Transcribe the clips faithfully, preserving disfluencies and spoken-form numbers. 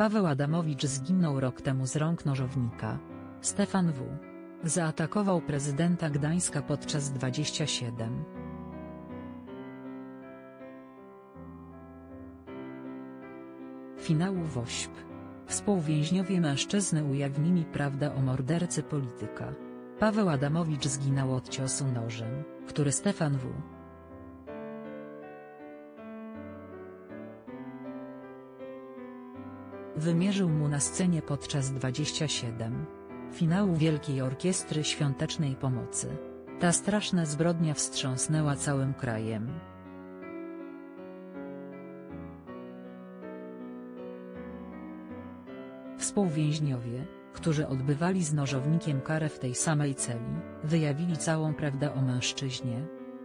Paweł Adamowicz zginął rok temu z rąk nożownika. Stefan W. zaatakował prezydenta Gdańska podczas dwudziestego siódmego. Finału WOŚP. Współwięźniowie mężczyzny ujawnili prawdę o mordercy polityka. Paweł Adamowicz zginął od ciosu nożem, który Stefan W. wymierzył mu na scenie podczas dwudziestego siódmego. finału Wielkiej Orkiestry Świątecznej Pomocy. Ta straszna zbrodnia wstrząsnęła całym krajem. Współwięźniowie, którzy odbywali z nożownikiem karę w tej samej celi, wyjawili całą prawdę o mężczyźnie.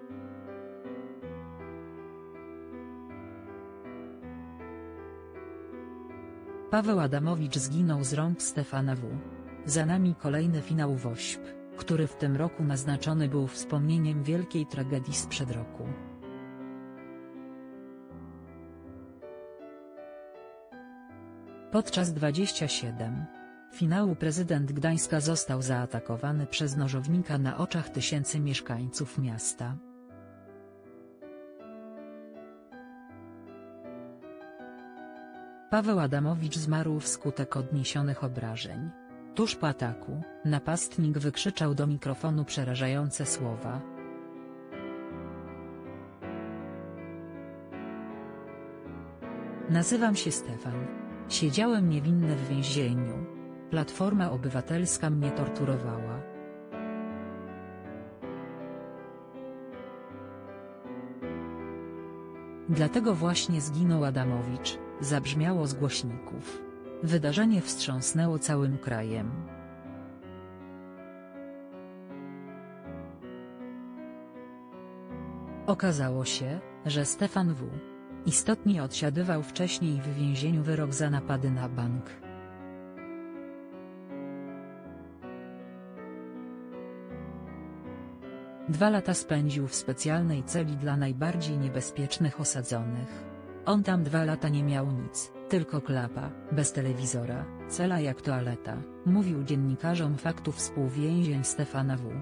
Paweł Adamowicz zginął z rąk Stefana W. Za nami kolejny finał WOŚP, który w tym roku naznaczony był wspomnieniem wielkiej tragedii sprzed roku. Podczas dwudziestego siódmego. finału prezydent Gdańska został zaatakowany przez nożownika na oczach tysięcy mieszkańców miasta. Paweł Adamowicz zmarł wskutek odniesionych obrażeń. Tuż po ataku, napastnik wykrzyczał do mikrofonu przerażające słowa. Nazywam się Stefan. Siedziałem niewinny w więzieniu. Platforma Obywatelska mnie torturowała. Dlatego właśnie zginął Adamowicz, zabrzmiało z głośników. Wydarzenie wstrząsnęło całym krajem. Okazało się, że Stefan W. istotnie odsiadywał wcześniej w więzieniu wyrok za napady na bank. Dwa lata spędził w specjalnej celi dla najbardziej niebezpiecznych osadzonych. On tam dwa lata nie miał nic, tylko klapa, bez telewizora, cela jak toaleta, mówił dziennikarzom faktów współwięzień Stefana W.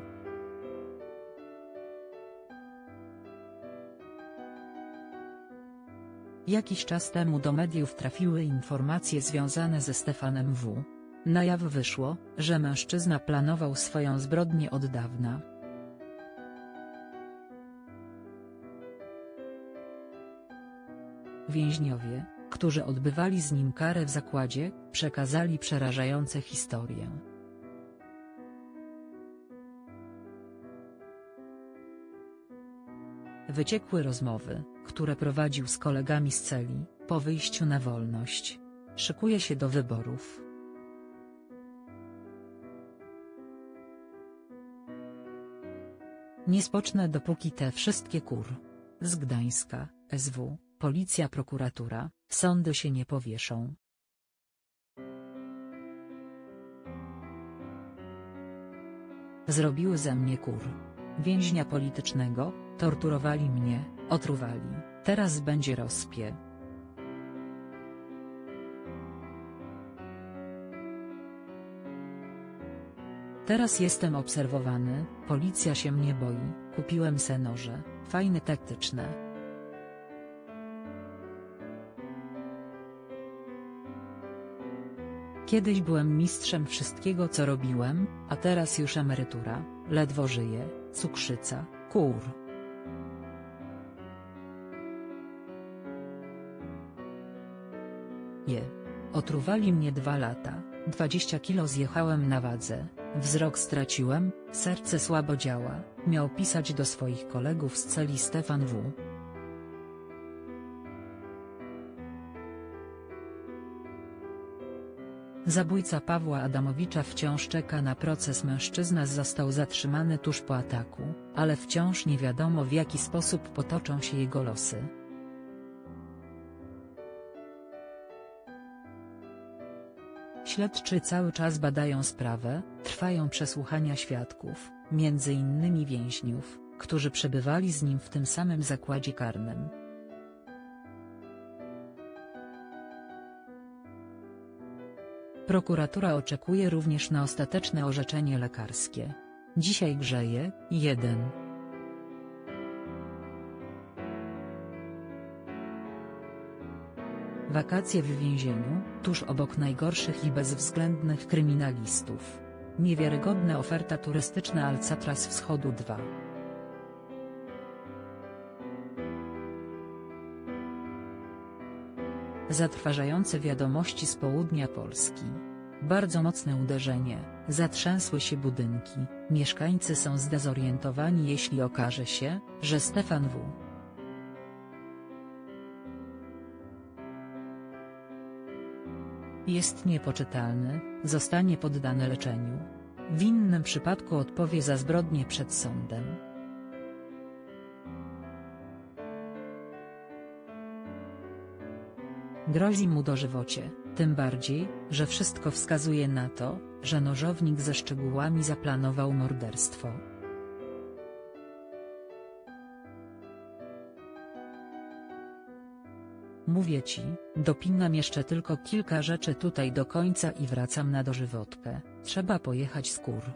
Jakiś czas temu do mediów trafiły informacje związane ze Stefanem W. Na jaw wyszło, że mężczyzna planował swoją zbrodnię od dawna. Więźniowie, którzy odbywali z nim karę w zakładzie, przekazali przerażające historie. Wyciekły rozmowy, które prowadził z kolegami z celi, po wyjściu na wolność. Szykuje się do wyborów. Nie spocznę dopóki te wszystkie kur. z Gdańska, S W, policja, prokuratura, sądy się nie powieszą. Zrobiły ze mnie kur. Więźnia politycznego, torturowali mnie, otruwali, teraz będzie rozpie. Teraz jestem obserwowany, policja się mnie boi, kupiłem se noże, fajne taktyczne. Kiedyś byłem mistrzem wszystkiego co robiłem, a teraz już emerytura, ledwo żyję, cukrzyca, kur. Je. Otruwali mnie dwa lata, dwadzieścia kilo zjechałem na wadze, wzrok straciłem, serce słabo działa, miał pisać do swoich kolegów z celi Stefan W. Zabójca Pawła Adamowicza wciąż czeka na proces. Mężczyzna został zatrzymany tuż po ataku, ale wciąż nie wiadomo w jaki sposób potoczą się jego losy. Śledczy cały czas badają sprawę, trwają przesłuchania świadków, między innymi więźniów, którzy przebywali z nim w tym samym zakładzie karnym. Prokuratura oczekuje również na ostateczne orzeczenie lekarskie. Dzisiaj grzeje. jeden. Wakacje w więzieniu, tuż obok najgorszych i bezwzględnych kryminalistów. Niewiarygodna oferta turystyczna Alcatraz Wschodu dwa. Zatrważające wiadomości z południa Polski. Bardzo mocne uderzenie, zatrzęsły się budynki, mieszkańcy są zdezorientowani, jeśli okaże się, że Stefan W. jest niepoczytalny, zostanie poddany leczeniu. W innym przypadku odpowie za zbrodnie przed sądem. Grozi mu dożywocie, tym bardziej, że wszystko wskazuje na to, że nożownik ze szczegółami zaplanował morderstwo. Mówię ci, dopinam jeszcze tylko kilka rzeczy tutaj do końca i wracam na dożywotkę. Trzeba pojechać z kur.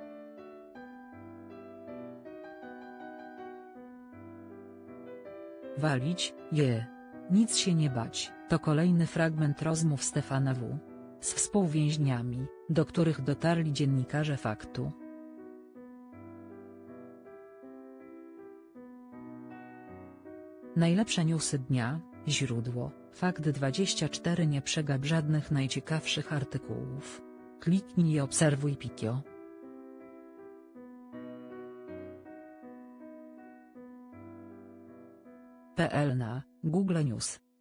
Walić, je. Nic się nie bać. To kolejny fragment rozmów Stefana W. z współwięźniami, do których dotarli dziennikarze Faktu. Najlepsze newsy dnia. Źródło: Fakt dwadzieścia cztery. Nie przegap żadnych najciekawszych artykułów. Kliknij i obserwuj Pikio. P L na Google News.